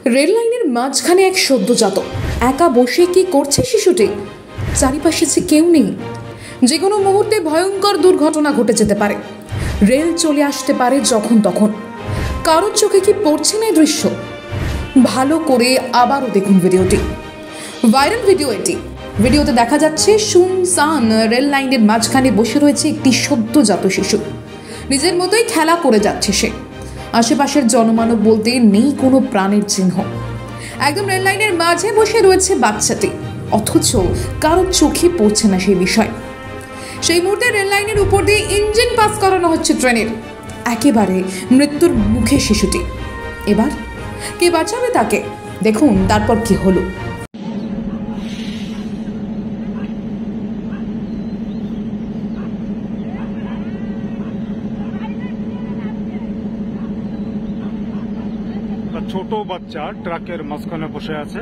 Rail লাইনের মাঝখানে এক সদ্যজাত একা বসে কি করছে শিশুটি। চারিপাশে যে কেউ নেই। যে কোনো মুহূর্তে ভয়ঙ্কর দুর্ঘটনা ঘটে যেতে পারে। রেল চলে আসতে পারে যখন তখন। কারোর চোখে কি পড়ছে না এই দৃশ্য? ভালো করে আবারও দেখুন ভিডিওটি। ভাইরাল ভিডিও এটি। ভিডিওতে দেখা যাচ্ছে শুনসান রেল লাইনের মাঝখানে বসে রয়েছে একটি সদ্যজাত শিশু। নিজের মতোই খেলা করে যাচ্ছে সে। আশেপাশের জনমানব বলতে নেই কোনো প্রাণের চিহ্ন। একদম রেল লাইনের মাঝে বসে রয়েছে বাচ্চাটি, অথচ কারোর চোখে পড়ছে না সেই বিষয়। সেই মুহূর্তে রেল লাইনের উপর দিয়ে ইঞ্জিন পাস করানো হচ্ছে ট্রেনের। একেবারে মৃত্যুর মুখে শিশুটি। এবার কে বাঁচাবে তাকে? দেখুন তারপর কি হলো। ছোট বাচ্চা ট্রাকের মাঝখানে বসে আছে।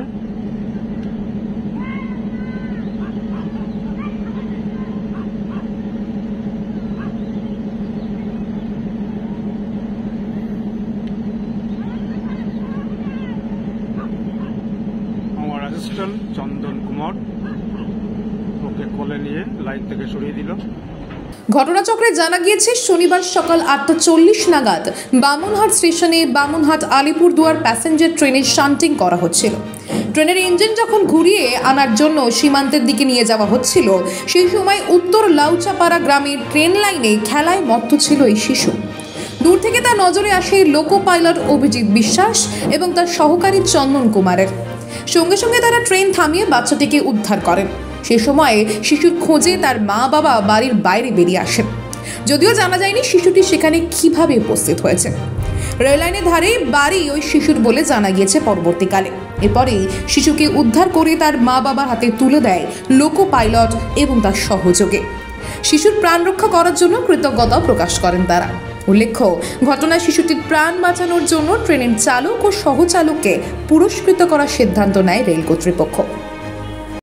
আমার অ্যাসিস্ট্যান্ট চন্দন কুমার ওকে কোলে নিয়ে লাইন থেকে সরিয়ে দিল। ঘটনাচক্রে জানা গিয়েছে শনিবার সকাল ৮:৪০ নাগাদ বামুনহাট স্টেশনে বামুনহাট আলিপুরদুয়ার প্যাসেঞ্জার ট্রেনের শান্টিং করা হচ্ছিল। ট্রেনের ইঞ্জিন যখন ঘুরিয়ে আনার জন্য সীমান্তের দিকে নিয়ে যাওয়া হচ্ছিল, সেই সময় উত্তর লাউচাপাড়া গ্রামের ট্রেন লাইনে খেলায় মত্ত ছিল এই শিশু। দূর থেকে তার নজরে আসে লোকো পাইলট অভিজিৎ বিশ্বাস এবং তার সহকারী চন্দন কুমারের। সঙ্গে সঙ্গে তারা ট্রেন থামিয়ে বাচ্চাটিকে উদ্ধার করেন। সে সময়ে শিশুর খোঁজে তার মা বাবা বাড়ির বাইরে বেরিয়ে আসেন। যদিও জানা যায়নি শিশুটি সেখানে কিভাবে উপস্থিত হয়েছে। রেল লাইনের ধারে বাড়ি ওই শিশুর বলে জানা গিয়েছে পরবর্তীকালে। এরপরেই শিশুকে উদ্ধার করে তার মা বাবার হাতে তুলে দেয় লোকো পাইলট এবং তার সহযোগে। শিশুর প্রাণ রক্ষা করার জন্য কৃতজ্ঞতা প্রকাশ করেন তারা। উল্লেখ্য, ঘটনায় শিশুটির প্রাণ বাঁচানোর জন্য ট্রেনের চালক ও সহচালককে পুরস্কৃত করার সিদ্ধান্ত নেয় রেল কর্তৃপক্ষ।